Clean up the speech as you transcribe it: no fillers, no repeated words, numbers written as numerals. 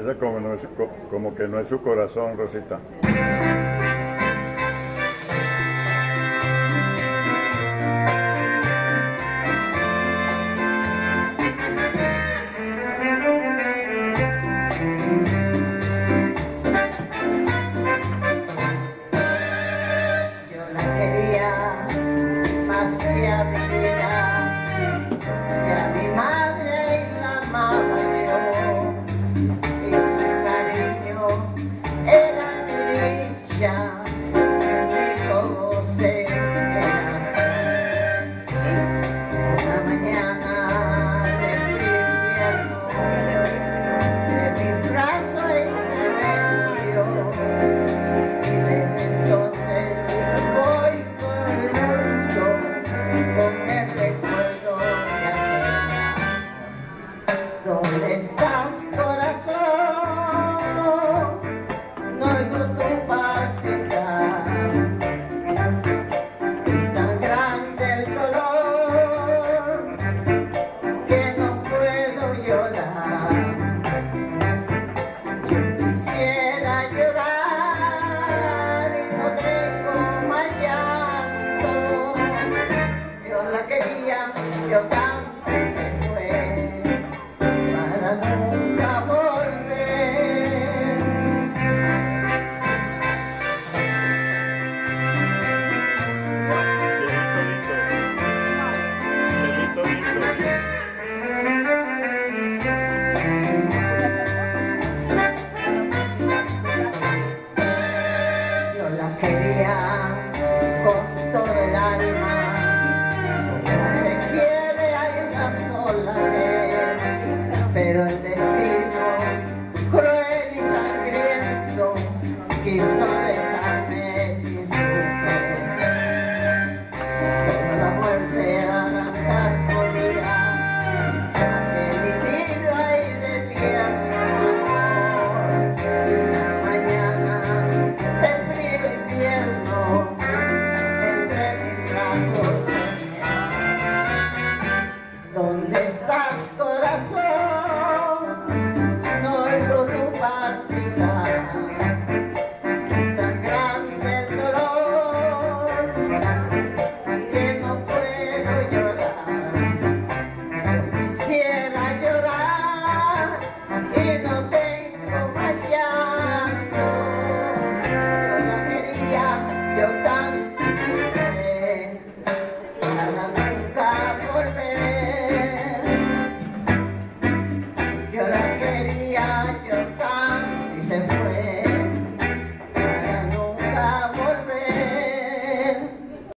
ella como, como que no es su corazón, Rosita. Pero el destino cruel y sangriento quiso dejarme sin su querer. Solo la muerte arrancar podía aquel idilio ahí de tierno amor. Y una mañana de frío invierno entre mis brazos tenía. ¿Dónde estás, corazón? Yo la quería, yo tan, y se fue.